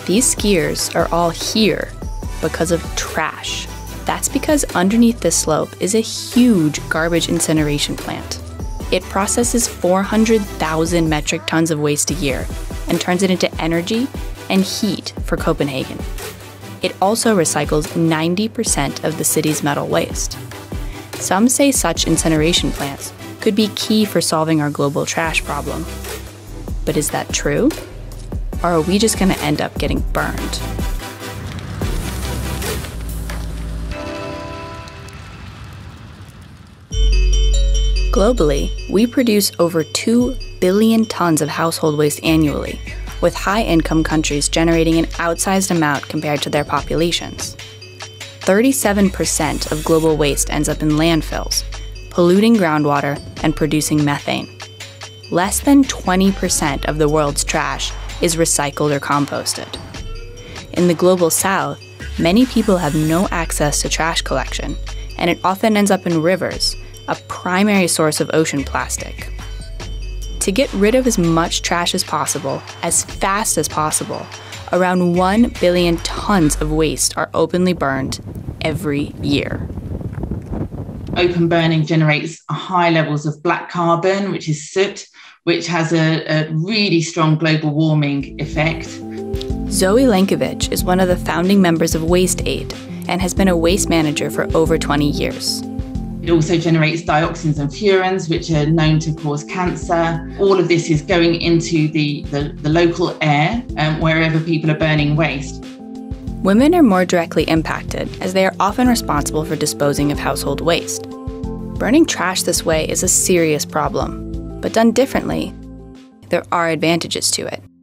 These skiers are all here because of trash. That's because underneath this slope is a huge garbage incineration plant. It processes 400,000 metric tons of waste a year and turns it into energy and heat for Copenhagen. It also recycles 90% of the city's metal waste. Some say such incineration plants could be key for solving our global trash problem. But is that true? Or are we just going to end up getting burned? Globally, we produce over 2 billion tons of household waste annually, with high-income countries generating an outsized amount compared to their populations. 37% of global waste ends up in landfills, polluting groundwater and producing methane. Less than 20% of the world's trash is recycled or composted. In the global south, many people have no access to trash collection, and it often ends up in rivers, a primary source of ocean plastic. To get rid of as much trash as possible, as fast as possible, around 1 billion tons of waste are openly burned every year. Open burning generates high levels of black carbon, which is soot, which has a really strong global warming effect. Zoe Lankovich is one of the founding members of Waste Aid and has been a waste manager for over 20 years. It also generates dioxins and furans, which are known to cause cancer. All of this is going into the local air wherever people are burning waste. Women are more directly impacted as they are often responsible for disposing of household waste. Burning trash this way is a serious problem, but done differently, there are advantages to it.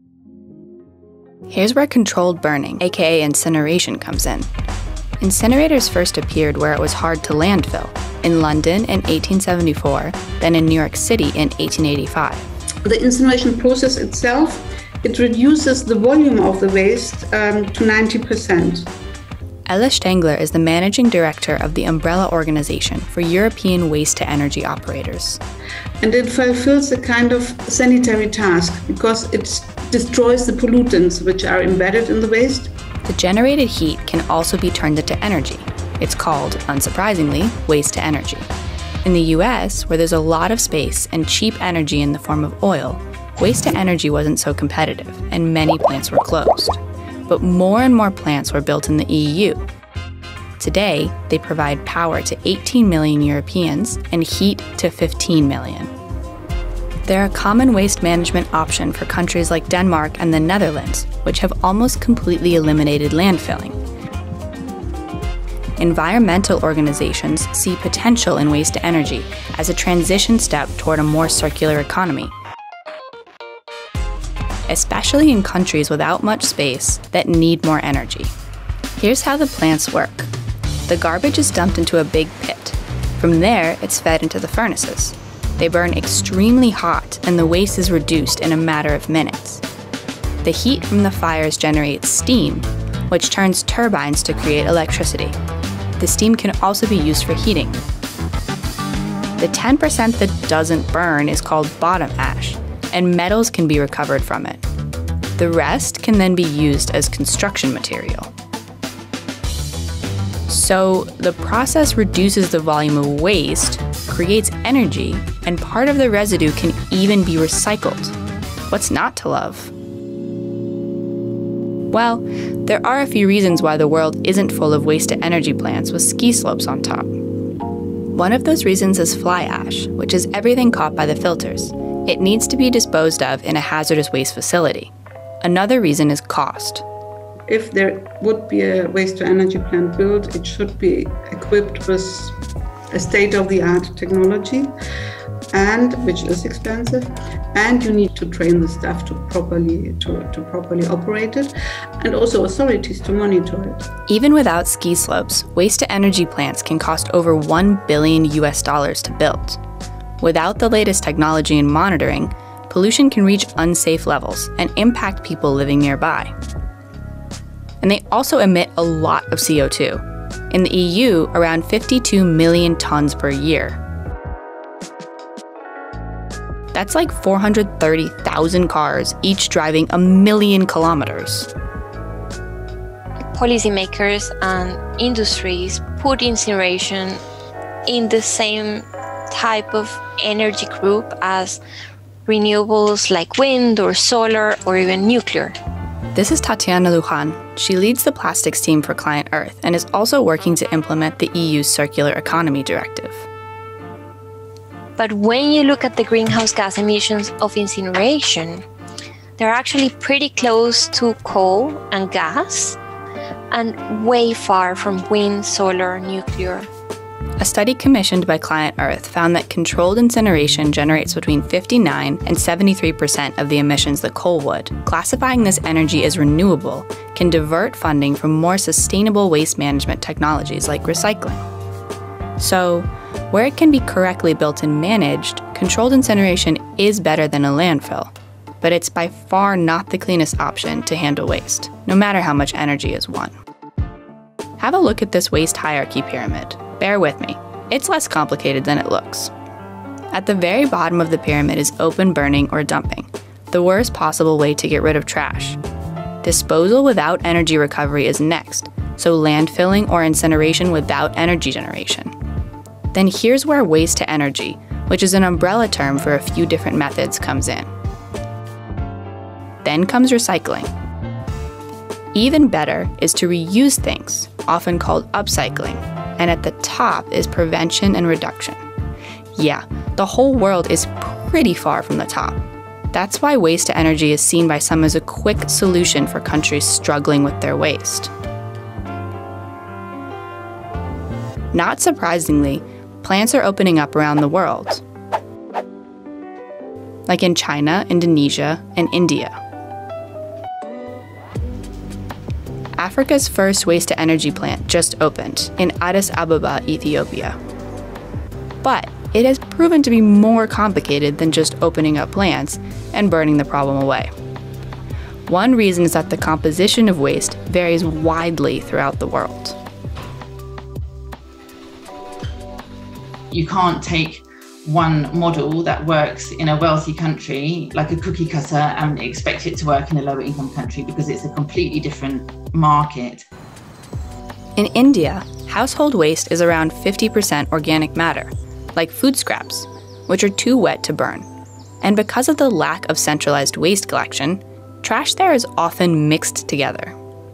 Here's where controlled burning, aka incineration, comes in. Incinerators first appeared where it was hard to landfill, in London in 1874, then in New York City in 1885. The incineration process itself, it reduces the volume of the waste to 90%. Ella Stengler is the managing director of the umbrella organization for European waste-to-energy operators. And it fulfills a kind of sanitary task because it destroys the pollutants which are embedded in the waste. The generated heat can also be turned into energy. It's called, unsurprisingly, waste-to-energy. In the US, where there's a lot of space and cheap energy in the form of oil, waste-to-energy wasn't so competitive, and many plants were closed. But more and more plants were built in the EU. Today, they provide power to 18 million Europeans and heat to 15 million. They're a common waste management option for countries like Denmark and the Netherlands, which have almost completely eliminated landfilling. Environmental organizations see potential in waste-to-energy as a transition step toward a more circular economy, especially in countries without much space that need more energy. Here's how the plants work. The garbage is dumped into a big pit. From there, it's fed into the furnaces. They burn extremely hot, and the waste is reduced in a matter of minutes. The heat from the fires generates steam, which turns turbines to create electricity. The steam can also be used for heating. The 10% that doesn't burn is called bottom ash, and metals can be recovered from it. The rest can then be used as construction material. So the process reduces the volume of waste, creates energy, and part of the residue can even be recycled. What's not to love? Well, there are a few reasons why the world isn't full of waste-to-energy plants with ski slopes on top. One of those reasons is fly ash, which is everything caught by the filters. It needs to be disposed of in a hazardous waste facility. Another reason is cost. If there would be a waste-to-energy plant built, it should be equipped with a state-of-the-art technology, and which is expensive, and you need to train the staff to properly operate it, and also authorities to monitor it. Even without ski slopes, waste-to-energy plants can cost over $1 billion to build. Without the latest technology and monitoring, pollution can reach unsafe levels and impact people living nearby. And they also emit a lot of CO2. In the EU, around 52 million tons per year. That's like 430,000 cars, each driving 1 million kilometers. policymakers and industries put incineration in the same type of energy group as renewables like wind or solar or even nuclear. This is Tatiana Lujan. She leads the plastics team for Client Earth and is also working to implement the EU's Circular Economy Directive. But when you look at the greenhouse gas emissions of incineration, they're actually pretty close to coal and gas and way far from wind, solar, nuclear. A study commissioned by Client Earth found that controlled incineration generates between 59 and 73% of the emissions that coal would. Classifying this energy as renewable can divert funding from more sustainable waste management technologies like recycling. So, where it can be correctly built and managed, controlled incineration is better than a landfill. But it's by far not the cleanest option to handle waste, no matter how much energy is won. Have a look at this waste hierarchy pyramid. Bear with me, it's less complicated than it looks. At the very bottom of the pyramid is open burning or dumping, the worst possible way to get rid of trash. Disposal without energy recovery is next, so landfilling or incineration without energy generation. Then here's where waste to energy, which is an umbrella term for a few different methods, comes in. Then comes recycling. Even better is to reuse things, often called upcycling. And at the top is prevention and reduction. Yeah, the whole world is pretty far from the top. That's why waste to energy is seen by some as a quick solution for countries struggling with their waste. Not surprisingly, plants are opening up around the world, like in China, Indonesia, and India. Africa's first waste-to-energy plant just opened in Addis Ababa, Ethiopia. But it has proven to be more complicated than just opening up plants and burning the problem away. One reason is that the composition of waste varies widely throughout the world. You can't take one model that works in a wealthy country, like a cookie cutter, and expect it to work in a lower income country because it's a completely different market. In India, household waste is around 50% organic matter, like food scraps, which are too wet to burn. And because of the lack of centralized waste collection, trash there is often mixed together.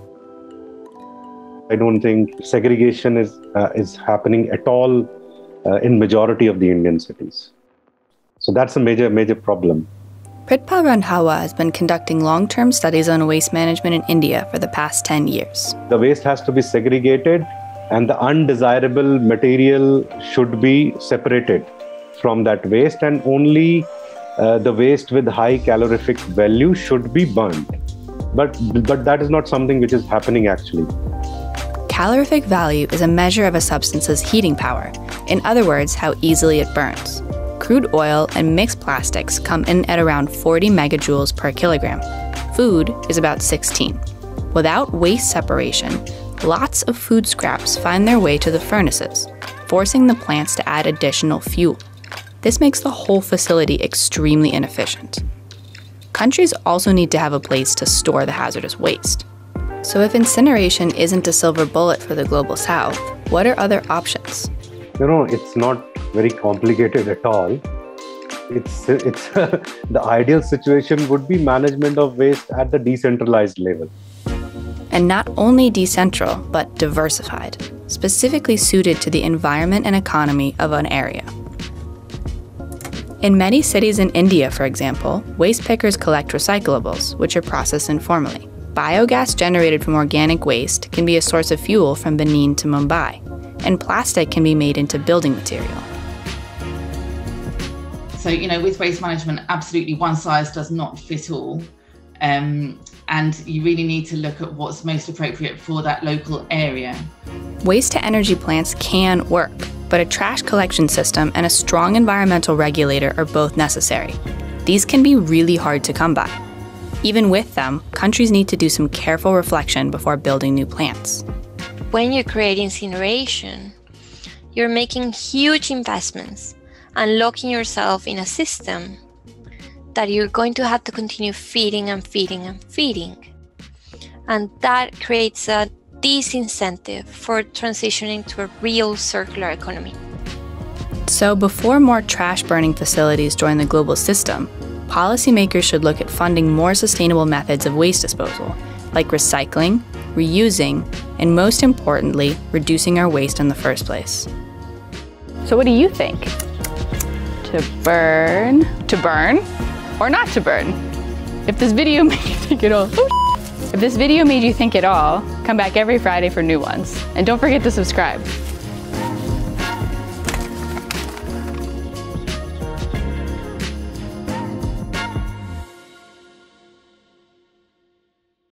I don't think segregation is happening at all in majority of the Indian cities. So that's a major problem. Pritpa Randhawa has been conducting long-term studies on waste management in India for the past 10 years. The waste has to be segregated and the undesirable material should be separated from that waste, and only the waste with high calorific value should be burned. But that is not something which is happening actually. Calorific value is a measure of a substance's heating power. In other words, how easily it burns. Crude oil and mixed plastics come in at around 40 megajoules per kilogram. Food is about 16. Without waste separation, lots of food scraps find their way to the furnaces, forcing the plants to add additional fuel. This makes the whole facility extremely inefficient. Countries also need to have a place to store the hazardous waste. So if incineration isn't a silver bullet for the Global South, what are other options? It's not very complicated at all. It's the ideal situation would be management of waste at the decentralized level. And not only decentral, but diversified, specifically suited to the environment and economy of an area. In many cities in India, for example, waste pickers collect recyclables, which are processed informally. Biogas generated from organic waste can be a source of fuel from Benin to Mumbai, and plastic can be made into building material. So, with waste management, absolutely one size does not fit all. And you really need to look at what's most appropriate for that local area. Waste-to-energy plants can work, but a trash collection system and a strong environmental regulator are both necessary. These can be really hard to come by. Even with them, countries need to do some careful reflection before building new plants. When you create incineration, you're making huge investments and locking yourself in a system that you're going to have to continue feeding and feeding and feeding. And that creates a disincentive for transitioning to a real circular economy. So before more trash burning facilities join the global system, policymakers should look at funding more sustainable methods of waste disposal, like recycling, reusing, and most importantly, reducing our waste in the first place. So what do you think? To burn or not to burn? If this video made you think at all, if this video made you think at all, come back every Friday for new ones. And don't forget to subscribe.